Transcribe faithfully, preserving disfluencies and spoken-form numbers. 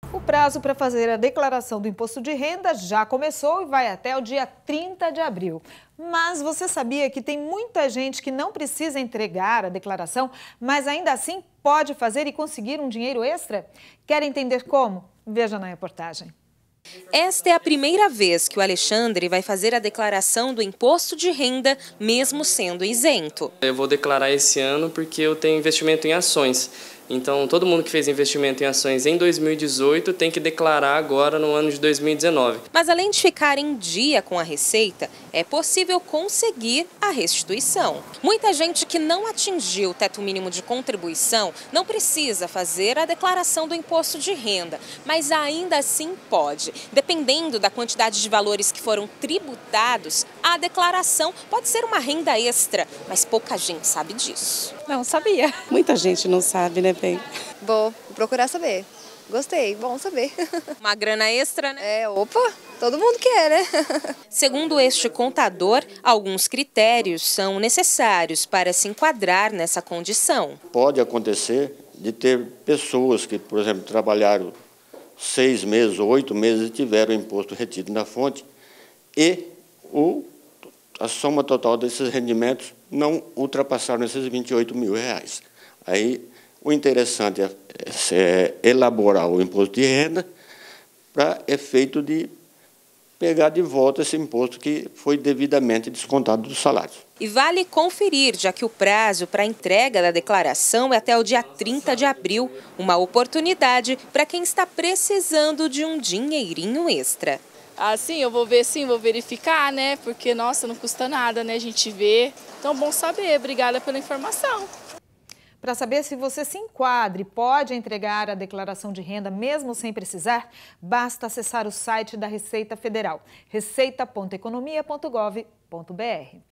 O prazo para fazer a declaração do imposto de renda já começou e vai até o dia trinta de abril. Mas você sabia que tem muita gente que não precisa entregar a declaração, mas ainda assim pode fazer e conseguir um dinheiro extra? Quer entender como? Veja na reportagem. Esta é a primeira vez que o Alexandre vai fazer a declaração do imposto de renda, mesmo sendo isento. Eu vou declarar esse ano porque eu tenho investimento em ações. Então, todo mundo que fez investimento em ações em dois mil e dezoito tem que declarar agora no ano de dois mil e dezenove. Mas além de ficar em dia com a Receita, é possível conseguir a restituição. Muita gente que não atingiu o teto mínimo de contribuição não precisa fazer a declaração do imposto de renda, mas ainda assim pode. Dependendo da quantidade de valores que foram tributados, a declaração pode ser uma renda extra, mas pouca gente sabe disso. Não sabia. Muita gente não sabe, né, bem? Vou procurar saber. Gostei, bom saber. Uma grana extra, né? É, opa, todo mundo quer, né? Segundo este contador, alguns critérios são necessários para se enquadrar nessa condição. Pode acontecer de ter pessoas que, por exemplo, trabalharam seis meses ou oito meses e tiveram o imposto retido na fonte e o, a soma total desses rendimentos não ultrapassaram esses vinte e oito mil reais. Aí, o interessante é, é elaborar o imposto de renda para efeito de pegar de volta esse imposto que foi devidamente descontado dos salários. E vale conferir, já que o prazo para a entrega da declaração é até o dia trinta de abril, uma oportunidade para quem está precisando de um dinheirinho extra. Ah, sim, eu vou ver sim, vou verificar, né? Porque, nossa, não custa nada, né, a gente ver. Então, bom saber. Obrigada pela informação. Para saber se você se enquadra e pode entregar a declaração de renda mesmo sem precisar, basta acessar o site da Receita Federal, receita ponto economia ponto gov ponto br.